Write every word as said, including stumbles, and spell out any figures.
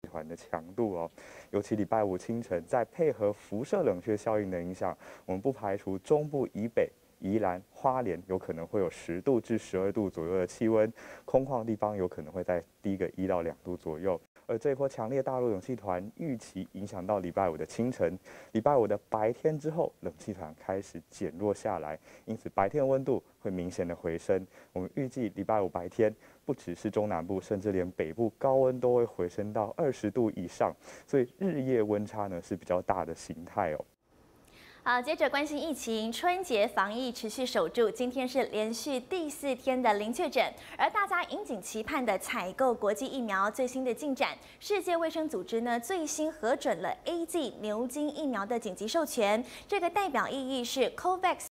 团的强度哦，尤其礼拜五清晨，再配合辐射冷却效应的影响，我们不排除中部以北、宜兰、花莲有可能会有十度至十二度左右的气温，空旷地方有可能会在低个一到两度左右。而这一波强烈大陆冷气团预期影响到礼拜五的清晨，礼拜五的白天之后，冷气团开始减弱下来，因此白天的温度会明显的回升。我们预计礼拜五白天不只是中南部，甚至连北部高温都会回升到二十度以上，所以日夜温差呢是比较大的形态哦。 好，接着关心疫情，春节防疫持续守住，今天是连续第四天的零确诊，而大家引颈期盼的采购国际疫苗最新的进展，世界卫生组织呢最新核准了 A Z 牛津疫苗的紧急授权，这个代表意义是 COVAX。